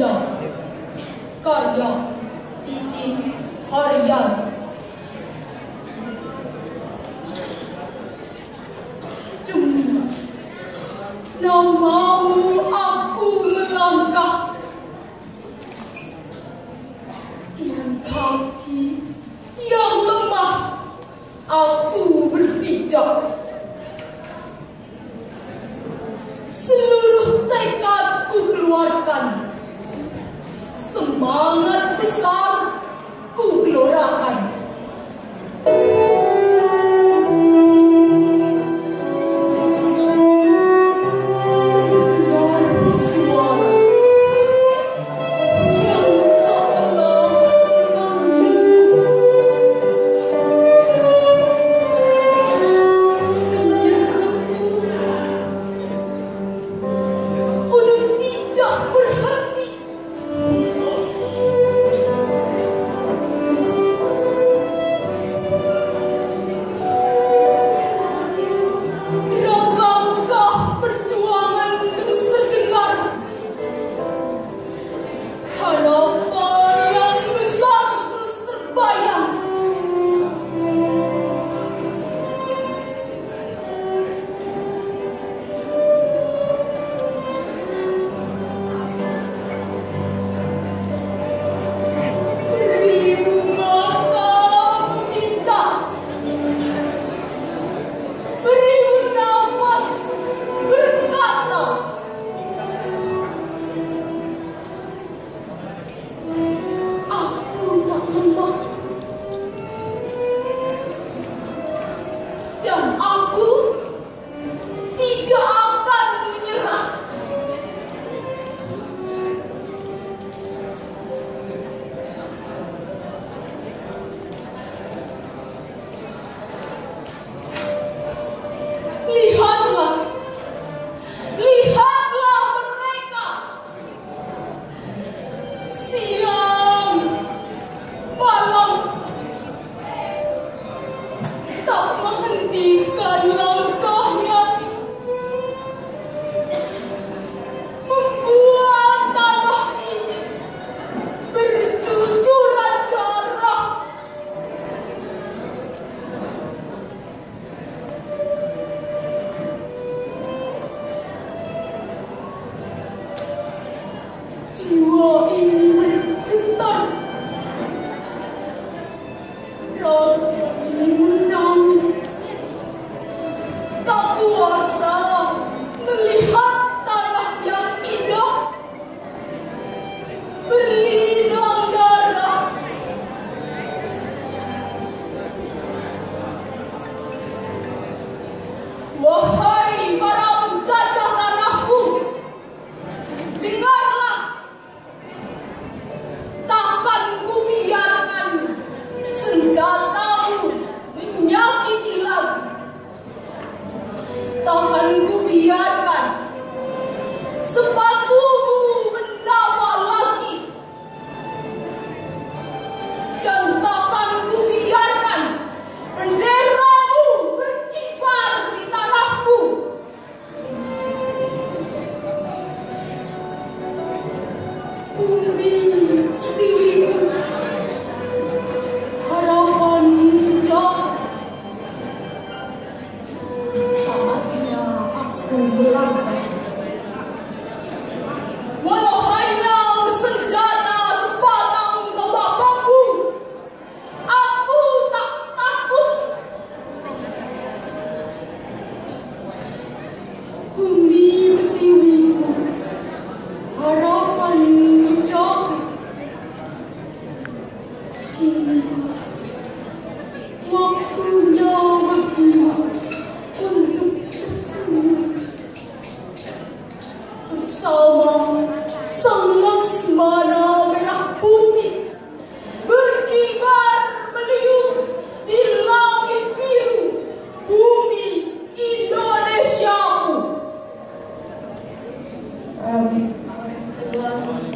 Senja, karya Titin Haryani. Demi namamu aku melangkah, dengan kaki yang lemah aku berpijak. Seluruh tekadku keluarkan, semangat besar ku gelorakan. Terdengar suara yang seolah memanggilku, menyeruku untuk tidak berhenti. Derap langkah perjuangan terus terdengar, harapan yang besar terus terbayang. Beribu mata meminta, beribu nafas berkata, aku tak lemah dan aku tidak akan menyerah. Lihatlah, lihatlah mereka, siang malam tak menghentikan langkahnya, membuat tanah ini bercucuran darah. Jiwa ini bergetar, raga ini menangis, tak kuasa melihat tanah yang indah berlinang darah. Wahai para penjajah tanahku, dengarlah, takkan ku biarkan senjatamu menyakiti lagi. Takkan ku biarkan sepatumu menawar lagi. Dan takkan ku biarkan benderamu berkibar di tanahku. Bumi pertiwiku, harapan sejak, saatnya aku melangkah. Walau hanya bersenjata sebatang tombak bambu, aku tak takut. Bumi pertiwiku, harapan sejak, kini waktunya bagimu untuk tersenyum bersama sang Laksmana merah putih berkibar meliuk di langit biru bumi Indonesiaku. Amin.